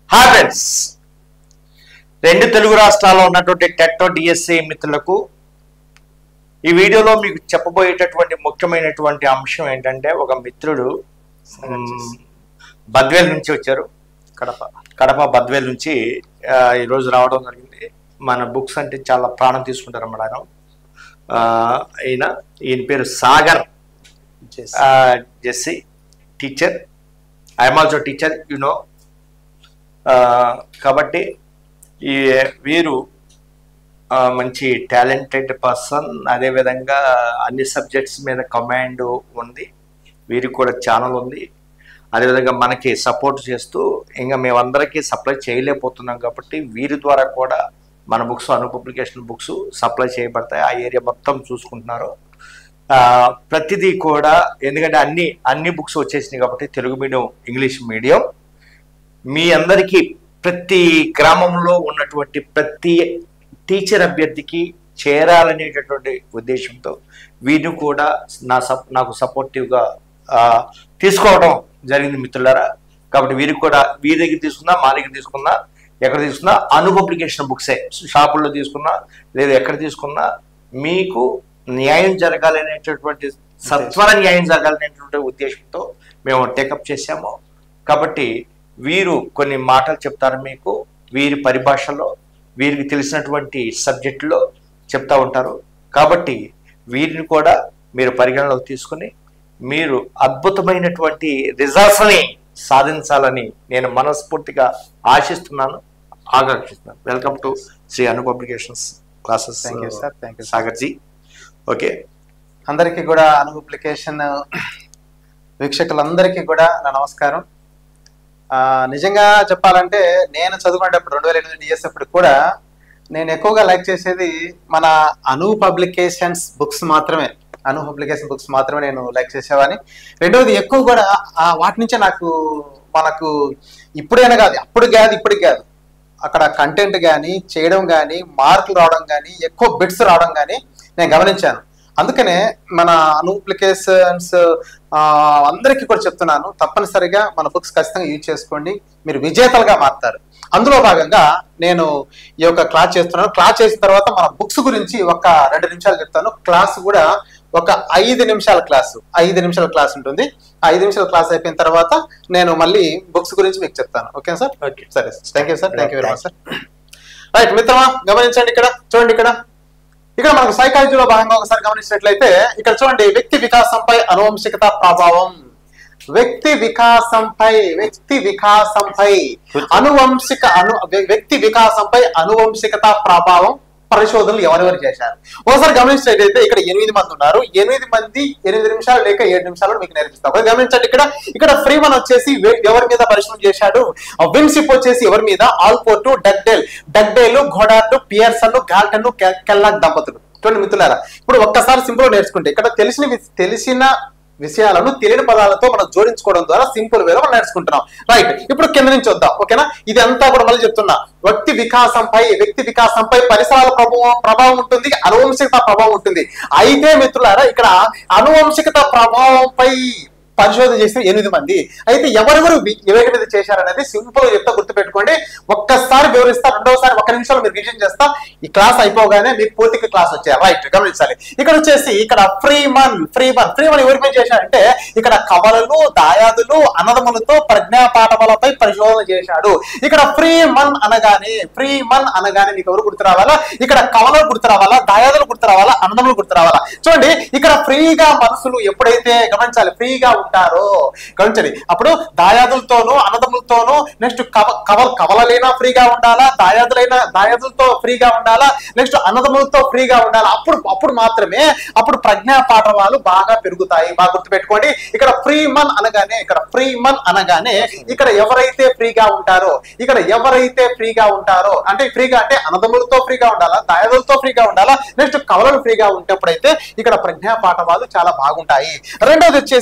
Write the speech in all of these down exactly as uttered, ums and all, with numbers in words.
Hi friends, రెండు తెలుగు రాష్ట్రాల్లో ఉన్నటువంటి టెట్ డిఎస్సి మిత్రులకు ఈ వీడియోలో మీకు చెప్పబోయేటటువంటి ముఖ్యమైనటువంటి అంశం ఏంటంటే, ఒక మిత్రుడు బద్వేల్ నుంచి వచ్చారు. కడప కడప బద్వేల్ నుంచి ఈరోజు రావడం జరిగింది. మన బుక్స్ అంటే చాలా ప్రాణం తీసుకుంటారు అన్నమాట. ఆయన ఈయన ఈయన పేరు సాగర్ జెస్సీ, teacher. I'm also teacher, you know. కాబట్టి ఈ వీరు మంచి టాలెంటెడ్ పర్సన్, అదేవిధంగా అన్ని సబ్జెక్ట్స్ మీద కమాండ్ ఉంది. వీరికి కూడా ఛానల్ ఉంది. అదేవిధంగా మనకి సపోర్ట్ చేస్తూ ఇంకా మేమందరికీ సప్లై చేయలేకపోతున్నాం కాబట్టి వీరి ద్వారా కూడా మన books, Anu publication books supply చేయబడతాయి. ఆ ఏరియా మొత్తం చూసుకుంటున్నారు ప్రతిదీ కూడా. ఎందుకంటే అన్ని అన్ని బుక్స్ వచ్చేసినాయి కాబట్టి తెలుగు మీడియం, ఇంగ్లీష్ మీడియం మీ అందరికీ ప్రతి గ్రామంలో ఉన్నటువంటి ప్రతి టీచర్ అభ్యర్థికి చేరాలనేటటువంటి ఉద్దేశంతో వీరిని కూడా నా సప్ నాకు సపోర్టివ్గా తీసుకోవడం జరిగింది మిత్రులారా. కాబట్టి వీరికి కూడా వీరి దగ్గర తీసుకున్నా, మా దగ్గర తీసుకున్నా, ఎక్కడ తీసుకున్నా అను పబ్లికేషన్ బుక్సే, షాపుల్లో తీసుకున్నా లేదా ఎక్కడ తీసుకున్నా మీకు న్యాయం జరగాలనేటటువంటి, సత్వర న్యాయం జరగాలనేటువంటి ఉద్దేశంతో మేము టేకప్ చేశాము. కాబట్టి వీరు కొన్ని మాటలు చెప్తారు మీకు, వీరి పరిభాషలో వీరికి తెలిసినటువంటి సబ్జెక్టులో చెప్తా ఉంటారు. కాబట్టి వీరిని కూడా మీరు పరిగణలోకి తీసుకుని మీరు అద్భుతమైనటువంటి రిజల్ట్స్ని సాధించాలని నేను మనస్ఫూర్తిగా ఆశిస్తున్నాను, ఆకాంక్షిస్తున్నాను. Welcome to Shri Anu publications classes. Thank you sir. Thank you Sagarji. Okay, అందరికీ కూడా అను పబ్లికేషన్ వీక్షకులందరికీ కూడా నా నమస్కారం. నిజంగా చెప్పాలంటే నేను చదువుకునేటప్పుడు రెండు వేల ఎనిమిది డిఎస్ అప్పుడు కూడా నేను ఎక్కువగా లైక్ చేసేది మన అను పబ్లికేషన్స్ బుక్స్ మాత్రమే. అను పబ్లికేషన్ బుక్స్ మాత్రమే నేను లైక్ చేసేవాని. రెండవది ఎక్కువ కూడా వాటి నుంచే నాకు మనకు ఇప్పుడైనా కాదు, అప్పుడు కాదు ఇప్పటికి కాదు, అక్కడ కంటెంట్ కానీ చేయడం కానీ మార్కులు రావడం కానీ ఎక్కువ బిట్స్ రావడం కానీ నేను గమనించాను. అందుకనే మన అను పబ్లికేషన్స్ అందరికీ కూడా చెప్తున్నాను, తప్పనిసరిగా మన బుక్స్ ఖచ్చితంగా యూజ్ చేసుకోండి, మీరు విజేతలుగా మారుతారు. అందులో భాగంగా నేను ఈ యొక్క క్లాస్ చేస్తున్నాను. క్లాస్ చేసిన తర్వాత మన బుక్స్ గురించి ఒక రెండు నిమిషాలు చెప్తాను. క్లాస్ కూడా ఒక ఐదు నిమిషాల క్లాసు ఐదు నిమిషాల క్లాస్ ఉంటుంది. ఐదు నిమిషాల క్లాస్ అయిపోయిన తర్వాత నేను మళ్ళీ బుక్స్ గురించి మీకు చెప్తాను. Okay sir? ఓకే, సరే. Thank you sir. Thank you very much sir. Right మిత్రమా, గమనించండి. ఇక్కడ చూడండి, ఇక్కడ ఇక్కడ మనకు సైకాలజీలో భాగంగా ఒకసారి గమనించినట్లయితే ఇక్కడ చూడండి, వ్యక్తి వికాసంపై అనువంశికత ప్రభావం. వ్యక్తి వికాసంపై వ్యక్తి వికాసంపై అనువంశిక అను వ్యక్తి వికాసంపై అనువంశికత ప్రభావం పరిశోధనలు ఎవరెవరు చేశారు ఒకసారి గమనించినట్లయితే ఇక్కడ ఎనిమిది మంది ఉన్నారు. ఎనిమిది మంది ఎనిమిది నిమిషాలు లేక ఏడు నిమిషాలు మీకు నేర్పిస్తాం. గమనించండి, ఇక్కడ ఇక్కడ ఫ్రీమన్ వచ్చేసి ఎవరి మీద పరిశోధన చేశాడు, విన్సిప్ వచ్చేసి ఎవరి మీద, Allport, Dugdale Dugdale Goddard, Pearson, Galton, Kellogg దంపతులు. చూడండి మిత్రులారా, ఇప్పుడు ఒక్కసారి సింపుల్ నేర్చుకుంటే ఇక్కడ తెలిసిన తెలిసిన విషయాలను తెలియని పదాలతో మనం జోడించుకోవడం ద్వారా సింపుల్ వేలో మనం నేర్చుకుంటున్నాం. రైట్, ఇప్పుడు కింద నుంచి వద్దాం. ఓకేనా? ఇది అంతా కూడా మళ్ళీ చెప్తున్నా, వ్యక్తి వికాసంపై వ్యక్తి వికాసంపై పరిసరాల ప్రభావం ప్రభావం ఉంటుంది, అనువంశికత ప్రభావం ఉంటుంది. అయితే మిత్రులారా, ఇక్కడ అనువంశికత ప్రభావంపై పరిశోధన చేసిన ఎనిమిది మంది. అయితే ఎవరెవరు ఎవరి మీద చేశారనేది సింపుల్ గా చెప్తా, గుర్తుపెట్టుకోండి. ఒక్కసారి వివరిస్తా, రెండవసారి ఒక నిమిషంలో మీరు రివిజన్ చేస్తా. ఈ క్లాస్ అయిపోగానే మీకు పూర్తిగా క్లాస్ వచ్చాయి. రైట్, గమనించాలి. ఇక్కడ వచ్చేసి ఇక్కడ ఫ్రీమన్ ఫ్రీమన్ ఫ్రీమన్ ఎవరి మీద చేశాడంటే ఇక్కడ కవలలు, దాయాదులు, అన్నదములతో ప్రజ్ఞా పాఠములపై పరిశోధన చేశాడు. ఇక్కడ ఫ్రీమన్ అనగానే ఫ్రీమన్ అనగానే మీకు ఎవరు గుర్తు రావాలా? ఇక్కడ కవలలు గుర్తు రావాలా, దాయాదులు గుర్తు రావాలా, అన్నదములు గుర్తు రావాలా? చూడండి, ఇక్కడ ఫ్రీగా మనసులు ఎప్పుడైతే గమనించాలి ఫ్రీగా ఉంటారో గమనించండి, అప్పుడు దాయాదులతోనూ అన్నదములతోనూ నెక్స్ట్ కవ కవ కవలలైనా ఫ్రీగా ఉండాలా, దాయాదులైనా దాయాదులతో ఫ్రీగా ఉండాలా, నెక్స్ట్ అన్నదములతో ఫ్రీగా ఉండాలా. అప్పుడు అప్పుడు మాత్రమే అప్పుడు ప్రజ్ఞా పాఠవాలు బాగా పెరుగుతాయి. బాగా గుర్తుపెట్టుకోండి. ఇక్కడ ఫ్రీమన్ అనగానే ఇక్కడ ఫ్రీమన్ అనగానే ఇక్కడ ఎవరైతే ఫ్రీగా ఉంటారో ఇక్కడ ఎవరైతే ఫ్రీగా ఉంటారో అంటే ఫ్రీగా అంటే అన్నదములతో ఫ్రీగా ఉండాలా, దాయాదులతో ఫ్రీగా ఉండాలా, నెక్స్ట్ కవలలు ఫ్రీగా ఉంటప్పుడైతే ఇక్కడ ప్రజ్ఞా పాఠవాలు చాలా బాగుంటాయి. రెండోది వచ్చేసి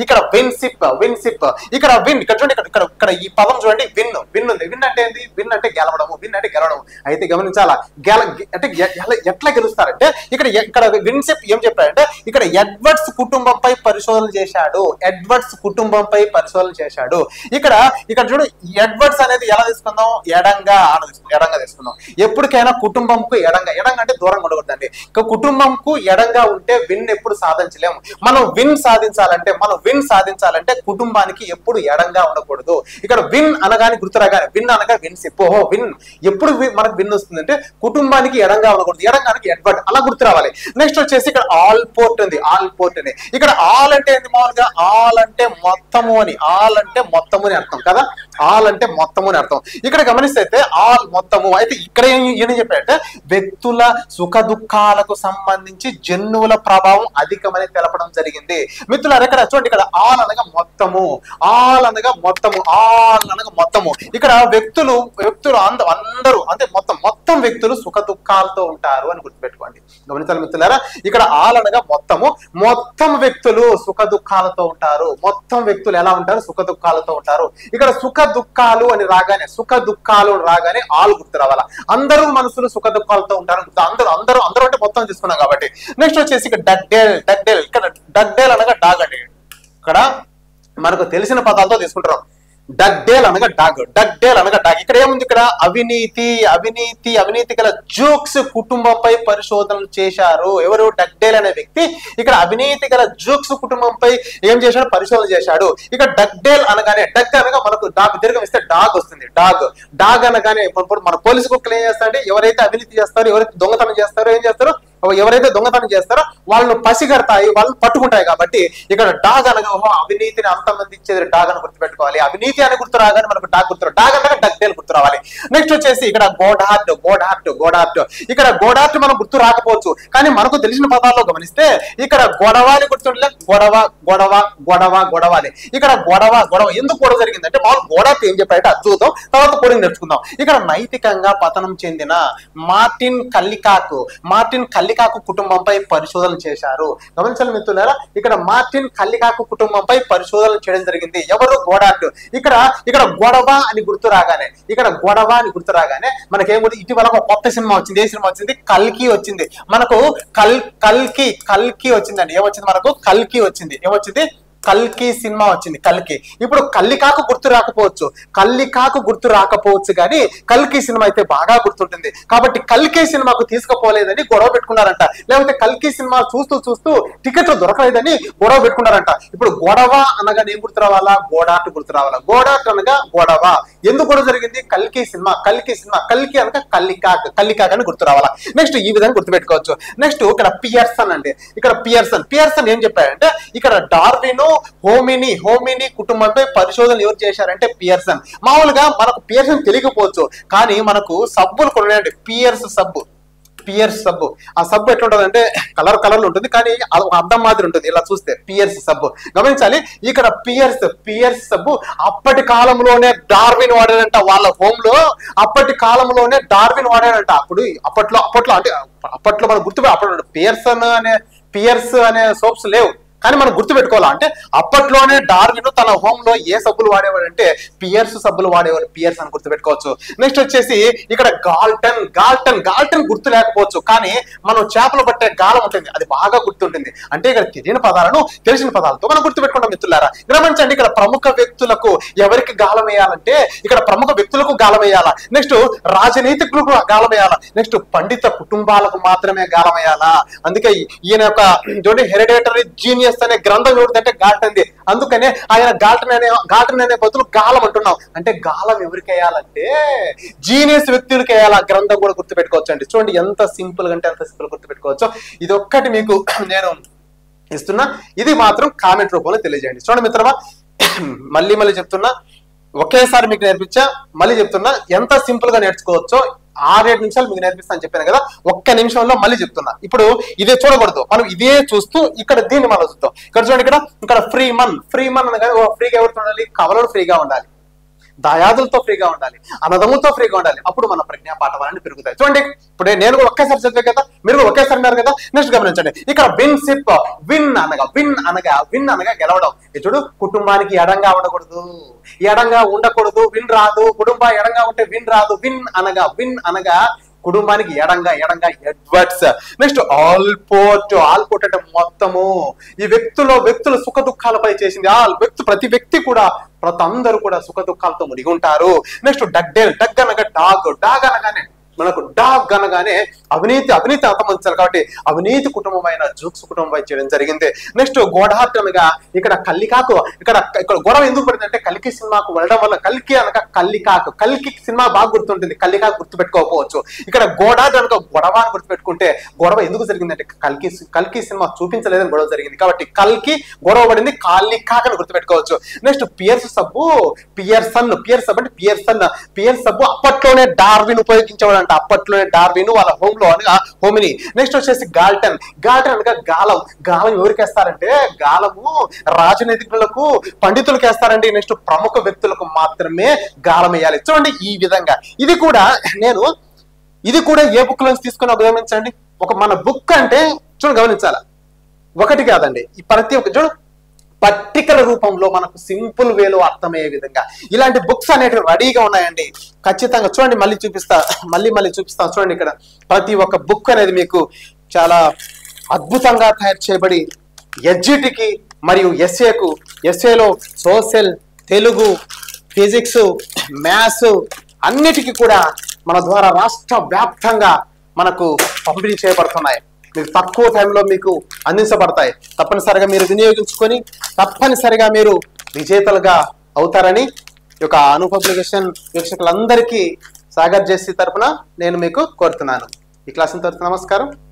ఇక్కడ విన్సిప్ విన్సిప్ ఇక్కడ విన్ ఇక్కడ చూడండి ఇక్కడ ఇక్కడ ఇక్కడ ఈ పదం చూడండి విన్ విన్ ఉంది. విన్ అంటే ఏంటి? విన్ అంటే గెలవడము, విన్ అంటే గెలవడం. అయితే గమనించాలా, గెల అంటే ఎట్లా గెలుస్తారంటే ఇక్కడ ఇక్కడ విన్సిప్ ఏం చెప్పారంటే ఇక్కడ ఎడ్వర్డ్స్ కుటుంబంపై పరిశోధన చేశాడు, ఎడ్వర్డ్స్ కుటుంబంపై పరిశోధన చేశాడు. ఇక్కడ ఇక్కడ చూడు ఎడ్వర్డ్స్ అనేది ఎలా తీసుకుందాం? ఎడంగా ఎడంగా తీసుకుందాం. ఎప్పటికైనా కుటుంబంకు ఎడంగా, ఎడంగా అంటే దూరంగా ఉండకూడదండి. ఇక కుటుంబంకు ఎడంగా ఉంటే విన్ ఎప్పుడు సాధించలేము. మనం విన్ సాధించాలంటే మనం విన్ సాధించాలంటే కుటుంబానికి ఎప్పుడు ఎడంగా ఉండకూడదు. ఇక్కడ విన్ అనగానే గుర్తురాగానే విన్ అనగా విన్సిప్. ఓహో విన్ ఎప్పుడు మనకు విన్ వస్తుందంటే కుటుంబానికి ఎడంగా ఉండకూడదు, ఎడంగానికి ఎడ్వర్డ్ అలా గుర్తు రావాలి. నెక్స్ట్ వచ్చేసి ఇక్కడ ఆల్ పోర్ట్ ఉంది, ఆల్ పోర్ట్ అని. ఇక్కడ ఆల్ అంటే ఏంటి? మామూలుగా ఆల్ అంటే మొత్తము అని, ఆల్ అంటే మొత్తము అని అర్థం కదా, ఆల్ అంటే మొత్తము అని అర్థం. ఇక్కడ గమనిస్తే అయితే ఆల్ మొత్తము. అయితే ఇక్కడ ఏం చెప్పారంటే వ్యక్తుల సుఖ దుఃఖాలకు సంబంధించి జన్యువుల ప్రభావం అధికమని తెలపడం జరిగింది. మిత్రులారా ఇక్కడ చూడండి, ఇక్కడ ఆల్ అనగా మొత్తము, ఆల్ అనగా మొత్తము, ఆల్ అనగా మొత్తము. ఇక్కడ వ్యక్తులు వ్యక్తులు అందరూ అంటే మొత్తం మొత్తం వ్యక్తులు సుఖ దుఃఖాలతో ఉంటారు అని గుర్తుపెట్టుకోండి. గమనించాలి మిత్రులారా, ఇక్కడ ఆల్ అనగా మొత్తము, మొత్తం వ్యక్తులు సుఖ దుఃఖాలతో ఉంటారు. మొత్తం వ్యక్తులు ఎలా ఉంటారు? సుఖ దుఃఖాలతో ఉంటారు. ఇక్కడ సుఖ దుఃఖాలు అని రాగానే సుఖ దుఃఖాలు రాగానే ఆల్ గుర్తు రావాలా. అందరూ మనుషులు సుఖ దుఃఖాలతో ఉంటారు. అందరూ అందరూ అందరూ అంటే మొత్తం తీసుకున్నాం కాబట్టి. నెక్స్ట్ వచ్చేసి ఇక్కడ డగ్డేల్ డగ్డేల్ ఇక్కడ డగ్డేల్ అనగా డాగ్ అండి. ఇక్కడ మనకు తెలిసిన పదాలతో తీసుకుంటాం. డగ్డేల్ అనగా డాగ్, డగ్డేల్ అనగా డాగ్. ఇక్కడ ఏముంది? ఇక్కడ అవినీతి అవినీతి అవినీతి గల జూక్స్ కుటుంబంపై పరిశోధనలు చేశారు. ఎవరు? డగ్డేల్ అనే వ్యక్తి ఇక్కడ అవినీతి గల జూక్స్ కుటుంబంపై ఏం చేశాడు? పరిశోధన చేశాడు. ఇక్కడ డగ్డేల్ అనగానే డగ్ అనగా మనకు డాగ్ దీర్ఘం ఇస్తే డాగ్ వస్తుంది. డాగ్ డాగ్ అనగానే ఇప్పుడు మన పోలీసు కుక్కలు ఏం చేస్తారంటే ఎవరైతే అవినీతి చేస్తారో, ఎవరైతే దొంగతనం చేస్తారో ఏం చేస్తారో, ఎవరైతే దొంగతనం చేస్తారో వాళ్ళను పసిగడతాయి, వాళ్ళని పట్టుకుంటాయి. కాబట్టి ఇక్కడ డాగ్ అనగా ఓహో అవినీతిని అంతమంది ఇచ్చేది డాగ్ అని గుర్తుపెట్టుకోవాలి. అవినీతి అని గుర్తు రాగానే మనకు డాగ్ గుర్తు, డాగ్ అనగా డగ్డేల్ గుర్తు రావాలి. నెక్స్ట్ వచ్చేసి ఇక్కడ గోడార్ట్ గోడార్ట్ గోడార్ట్ ఇక్కడ గోడార్ట్ మనం గుర్తు రాకపోవచ్చు, కానీ మనకు తెలిసిన పదాల్లో గమనిస్తే ఇక్కడ గొడవ అని గుర్తుండలే, గొడవ గొడవ గొడవ గొడవ అని. ఇక్కడ గొడవ గొడవ ఎందుకు గొడవ జరిగిందంటే మామూలు గోడార్ట్ ఏం చెప్పారంటే అది చూద్దాం, తర్వాత కోడింగ్ నేర్చుకుందాం. ఇక్కడ నైతికంగా పతనం చెందిన మార్టిన్ కల్లికాకు మార్టిన్ కల్లి కల్లికాకు కుటుంబంపై పరిశోధన చేశారు. గమనించాలి మిత్రులారా, ఇక్కడ మార్టిన్ కల్లికాకు కుటుంబంపై పరిశోధన చేయడం జరిగింది. ఎవరు? గోడార్ట్. ఇక్కడ ఇక్కడ గొడవ అని గుర్తు రాగానే ఇక్కడ గొడవ అని గుర్తు రాగానే మనకేముంది? ఇటీవల ఒక కొత్త సినిమా వచ్చింది. ఏ సినిమా వచ్చింది? కల్కి వచ్చింది. మనకు కల్ కల్కి కల్కి వచ్చిందండి. ఏమొచ్చింది? మనకు కల్కి వచ్చింది. ఏమొచ్చింది? కల్కి సినిమా వచ్చింది. కల్కి. ఇప్పుడు కల్లికాకు గుర్తు రాకపోవచ్చు, కల్లికాకు గుర్తు రాకపోవచ్చు కానీ కల్కి సినిమా అయితే బాగా గుర్తుంటుంది. కాబట్టి కల్కి సినిమాకు తీసుకుపోలేదని గొడవ పెట్టుకున్నారంట. లేకపోతే కల్కి సినిమా చూస్తూ చూస్తూ టికెట్లు దొరకలేదని గొడవ పెట్టుకున్నారంట. ఇప్పుడు గొడవ అనగా ఏం గుర్తు రావాలా? గోడార్ట్ గుర్తు రావాలా. గోడార్ట్ అనగా గొడవ. ఎందుకు గొడవ జరిగింది? కల్కి సినిమా కల్కి సినిమా కల్కి అనగా కల్లికాక్ కల్లికాక్ అని గుర్తు రావాలా. నెక్స్ట్ ఈ విధంగా గుర్తుపెట్టుకోవచ్చు. నెక్స్ట్ ఇక్కడ పియర్సన్ అండి. ఇక్కడ పియర్సన్ పియర్సన్ ఏం చెప్పారంటే ఇక్కడ డార్విన్ హోమిని హోమిని కుటుంబంపై పరిశోధనలు ఎవరు చేశారంటే పియర్సన్. మామూలుగా మనకు పియర్సన్ తెలియకపోవచ్చు, కానీ మనకు సబ్బులు కొన్నాయండి. పియర్స్ సబ్బు పియర్స్ సబ్బు. ఆ సబ్బు ఎట్లా ఉంటుంది అంటే కలర్ కలర్ ఉంటుంది, కానీ అది ఒక అద్దం మాదిరి ఉంటుంది. ఇలా చూస్తే పియర్స్ సబ్బు. గమనించాలి, ఇక్కడ పియర్స్ పియర్స్ సబ్బు అప్పటి కాలంలోనే డార్విన్ వాడాడంట. వాళ్ళ హోమ్ లో అప్పటి కాలంలోనే డార్విన్ వాడాడంట. అప్పుడు అప్పట్లో అప్పట్లో అంటే అప్పట్లో మనం గుర్తుపె అప్పుడు పియర్సన్ అనే పియర్స్ అనే సోప్స్ లేవు, కానీ మనం గుర్తుపెట్టుకోవాలా అంటే అప్పట్లోనే డార్విన్ తన హోమ్ లో ఏ సబ్బులు వాడేవాడు అంటే పియర్స్ సబ్బులు వాడేవాడు. పియర్స్ అని గుర్తుపెట్టుకోవచ్చు. నెక్స్ట్ వచ్చేసి ఇక్కడ గాల్టన్ గాల్టన్ గాల్టన్ గుర్తు లేకపోవచ్చు, కానీ మనం చేపలు పట్టే గాలం ఉంటుంది, అది బాగా గుర్తుంటుంది. అంటే ఇక్కడ తెలియని పదాలను తెలిసిన పదాలతో మనం గుర్తుపెట్టుకుంటాం మిత్రులారా. గమనించండి, ఇక్కడ ప్రముఖ వ్యక్తులకు ఎవరికి గాలం వేయాలంటే ఇక్కడ ప్రముఖ వ్యక్తులకు గాలం వేయాలా. నెక్స్ట్ రాజనీతికులకు గాలం వేయాలా. నెక్స్ట్ పండిత కుటుంబాలకు మాత్రమే గాలం వేయాలా. అందుకే ఈయన యొక్క హెరిడేటరీ జీనియస్ అనే గ్రంథం ఎవరిదంటే గాల్టన్ ది. అందుకనే ఆయన గాల్టన్ అనే గాల్టన్ అనే బదులు గాలం అంటున్నాం. అంటే గాలం ఎవరికి వేయాలంటే జీనియస్ వ్యక్తులకి వేయాలి. ఆ గ్రంథం కూడా గుర్తుపెట్టుకోవచ్చు అండి. చూడండి ఎంత సింపుల్ గా అంటే ఎంత సింపుల్ గుర్తుపెట్టుకోవచ్చు. ఇది ఒక్కటి మీకు నేను ఇస్తున్నా, ఇది మాత్రం కామెంట్ రూపంలో తెలియజేయండి. చూడండి మిత్రమా, మళ్ళీ మళ్ళీ చెప్తున్నా, ఒకేసారి మీకు నేర్పించా, మళ్ళీ చెప్తున్నా ఎంత సింపుల్ గా నేర్చుకోవచ్చో ఆరేడు నిమిషాలు మీకు నేర్పిస్తాను చెప్పాను కదా, ఒక్క నిమిషంలో మళ్ళీ చెప్తున్నా. ఇప్పుడు ఇదే చూడకూడదు, మనం ఇదే చూస్తూ ఇక్కడ దీన్ని మనం చూస్తాం. ఇక్కడ చూడండి, ఇక్కడ ఇక్కడ ఫ్రీ మన్ ఫ్రీ మన్ అనగా ఫ్రీగా ఎవరు ఉండాలి? కవలలు ఫ్రీగా ఉండాలి. దాయాదులతో ఫ్రీగా ఉండాలి, అన్నదమ్ములతో ఫ్రీగా ఉండాలి. అప్పుడు మన ప్రజ్ఞా పాఠవాలన్నీ పెరుగుతాయి. చూడండి, ఇప్పుడే నేను కూడా ఒకేసారి చదివే కదా, మీరు కూడా ఒకేసారి ఉన్నారు కదా. నెక్స్ట్ గమనించండి, ఇక్కడ విన్ సిప్, విన్ అనగా విన్ అనగా విన్ అనగా గెలవడం. చూడు, కుటుంబానికి ఎడంగా ఉండకూడదు, ఎడంగా ఉండకూడదు, విన్ రాదు. కుటుంబం ఎడంగా ఉంటే విన్ రాదు. విన్ అనగా విన్ అనగా కుటుంబానికి ఎడంగా ఎడంగా ఎడ్వర్డ్స్. నెక్స్ట్ ఆల్పోర్ట్, ఆల్పోర్ట్ అంటే మొత్తము ఈ వ్యక్తులో వ్యక్తుల సుఖ దుఃఖాలపై చేసింది. ఆల్ వ్యక్తి ప్రతి వ్యక్తి కూడా ప్రతి అందరూ కూడా సుఖ దుఃఖాలతో మునిగి ఉంటారు. నెక్స్ట్ డగ్డేల్, డగ్ అనగా డాగ్, డాగ్ అనగానే మనకు డాగ్ అనగానే అవినీతి అవినీతి అంతమంచాలి కాబట్టి అవినీతి కుటుంబమైన జూక్స్ కుటుంబం చేయడం జరిగింది. నెక్స్ట్ గోడార్టమిగా ఇక్కడ కల్లికాకు, ఇక్కడ ఇక్కడ గొడవ ఎందుకు పడింది అంటే కల్కి సినిమాకు వెళ్ళడం వల్ల. కల్కి అనగా కల్లికాకు, కల్కి సినిమా బాగా గుర్తుంటుంది, కల్లికాకు గుర్తుపెట్టుకోకపోవచ్చు. ఇక్కడ గోడార్ట్ అనగా గొడవ అని గుర్తుపెట్టుకుంటే గొడవ ఎందుకు జరిగిందంటే కల్కి కల్కి సినిమా చూపించలేదని గొడవ జరిగింది కాబట్టి కల్కి గొడవ పడింది, కాలికాక్ అని గుర్తుపెట్టుకోవచ్చు. నెక్స్ట్ పియర్స్ సబ్బు, పియర్సన్, పియర్ సబ్ అంటే పియర్సన్, పియర్ సబ్బు అప్పట్లోనే డార్విన్ ఉపయోగించేవాడు అంట, అప్పట్లోనే డార్విన్ వాళ్ళ హోమ్ లో అనగా హోమిని. నెక్స్ట్ వచ్చేసి గాల్టన్, గాల్టన్ అనగా గాలం. గాలం ఎవరికి వేస్తారంటే గాలము రాజనీతికులకు పండితులకు వేస్తారండి. నెక్స్ట్ ప్రముఖ వ్యక్తులకు మాత్రమే గాలం వేయాలి. చూడండి ఈ విధంగా. ఇది కూడా నేను ఇది కూడా ఏ బుక్ నుంచి తీసుకున్నా గమనించండి. ఒక మన బుక్ అంటే చూడండి గమనించాల, ఒకటి కాదండి, ఈ ప్రతి ఒక్క చూడు పట్టికల రూపంలో మనకు సింపుల్ వేలో అర్థమయ్యే విధంగా ఇలాంటి బుక్స్ అనేటివి రెడీగా ఉన్నాయండి. ఖచ్చితంగా చూడండి, మళ్ళీ చూపిస్తా మళ్ళీ మళ్ళీ చూపిస్తా చూడండి. ఇక్కడ ప్రతి ఒక్క బుక్ అనేది మీకు చాలా అద్భుతంగా తయారు చేయబడి ఎస్జిటికి మరియు ఎస్ఏకు, ఎస్ఏలో సోషల్, తెలుగు, ఫిజిక్స్, మ్యాథ్స్ అన్నిటికీ కూడా మన ద్వారా రాష్ట్ర వ్యాప్తంగా మనకు పంపిణీ చేయబడుతున్నాయి. మీకు తక్కువ టైంలో మీకు అందించబడతాయి. తప్పనిసరిగా మీరు వినియోగించుకొని తప్పనిసరిగా మీరు విజేతలుగా అవుతారని ఈ యొక్క అను పబ్లికేషన్ వీక్షకులందరికీ సాగర్ జేసీ తరఫున నేను మీకు కోరుతున్నాను. ఈ క్లాస్ ఇంతవరకు నమస్కారం.